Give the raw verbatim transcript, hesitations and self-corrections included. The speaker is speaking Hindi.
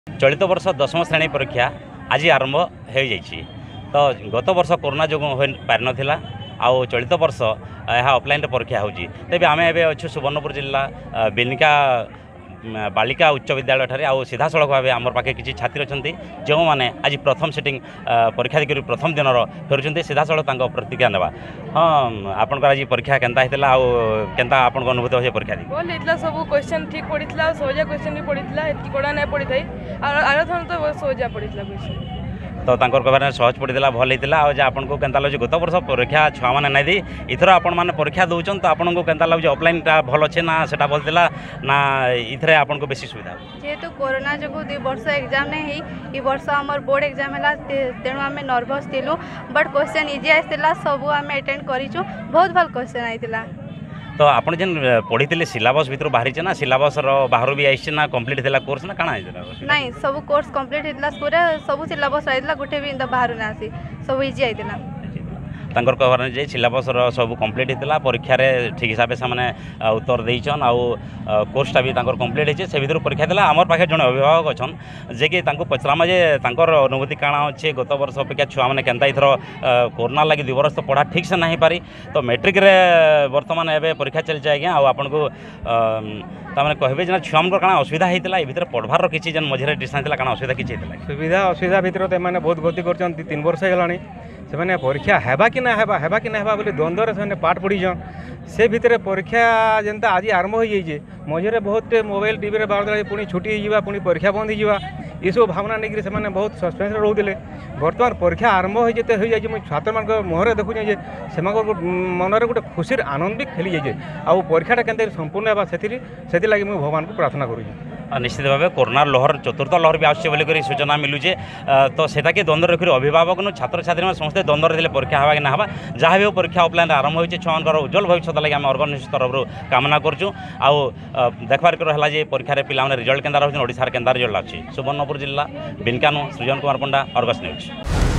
चलित वर्ष दशम श्रेणी परीक्षा आज आरंभ हो जाइए। तो गत वर्ष कोरोना जो हो पारि नाला आउ चलित वर्ष यह ऑफलाइन परीक्षा होगी। तेज आम एवं अच्छे सुवर्णपुर जिला बिनिका बालिका उच्च विद्यालय ठारे आउ सीधा सड़क भाव आम पाखे किसी छात्री अच्छा जो मैंने आज प्रथम सेटिंग परीक्षा देखिए प्रथम दिन फेरुंट सीधा सड़क प्रतिक्रिया ना। हाँ आपंकर आज परीक्षा केन्ता होता आउ केन्ता आपन अनुभूत हो परीक्षा दी भल होता सब क्वेश्चन ठीक पड़ा सहजा क्वेश्चन भी पड़ा ये कड़ा नहीं पड़ी थी आर थर तो सहजा पड़ा क्वेश्चन तो तांकर कहबार सहज पड़ा भल होता आज आपन को केन्ता लगे गत वर्ष परीक्षा छुआ मैंने नहीं दी इथर आपण मैंने परीक्षा दौन तो आपन को केन्ता लगे ऑफलाइन भल अच्छे ना सेटा भल था ना इथरे आपन को बेसी सुविधा जेहेतु कोरोना जो दुई वर्ष एग्जाम नहीं ई वर्ष आमर बोर्ड एग्जाम है तेणु आम नर्भस थिलु बट क्वेश्चन इजी आसला सब आम अटेंड करूँ बहुत भल क्वेश्चन आईला। तो आपन जेन पढ़ी सिलेबस भीतर बाहरी ना सिलेबस बाहर भी आई ना कंप्लीट थिला कोर्स ना काना नहीं सब कोर्स कंप्लीट होता पूरा सब सिलेबस आई गोटे भी बाहर ना आसी सब इजी आईला। तांकर कहबार जे सिलेबस सब कंप्लीट होता परीक्षा ठीक हिसाब से मैंने उत्तर देचन आउ कोर्सटा भी कंप्लीट होचे से भीतर परीक्षा देला। आमर पाखे जड़े अभिभावक अच्छन जे कि पचरामा जे तांकर अनुभूति काଣା अच्छे गत वर्ष अपेक्षा छुआ मैंने केन्ता इथर कोरोना लगी दुई वर्ष तो पढ़ा ठीक से नहीं पारी तो मैट्रिक रे वर्तमान एवं परीक्षा चलছে आज्ञा आपन को ताने कहबे जे छुआ मन काଣା असुविधा होता ये भीतर पढ़वार किसी जन मझे डिस्टेंस था काଣା असुविधा किसी सुविधा असुविधा भीतर तो मैंने बहुत गति कर तीन वर्ष होगा से मैंने परीक्षा हेबा कि ना हेबा हेबा कि ना हेबा बोली द्वंद्व से पाठ पढ़ीछन से भितर परीक्षा जेनता आज आरंभ हो जाइए मझे बहुत मोबाइल टीवी बाहर पुणी छुट्टी होगा पुणी परीक्षा बंद हो ये सब भावना नहीं से बहुत सस्पेन्स रोते बर्तमान परीक्षा आरंभ हो जाते हो जाए मुझे छात्र मान मुहर देखुचे जे से मनरे गोटे खुशी आनंद भी खेली जाए आउ परीक्षाटा के संपूर्ण होगा से लगे मुझे भगवान को प्रार्थना करुँच। निश्चित भाव कोरोना लहर चतुर्थ लहर भी आसुचे सूचना मिलूचे तो सेटा के द्वंद्व रखी अभिभावक न छात्र छात्री में समस्त द्वंद्व थे परीक्षा हवा कि ना हवा जहाँ भी परीक्षा ऑफलाइन आरंभ होती छुआ उज्जवल भविष्य लगे आम ऑर्गनाइजेशन तरफ कामना करूँ आउ देखबार है परीक्षा पे रिजल्ट केन्दा रही ओडिशार केन्दा रिजल्ट आछी। सुवर्णपुर जिला बिनकानु सृजन कुमार पंडा, अर्गस न्यूज।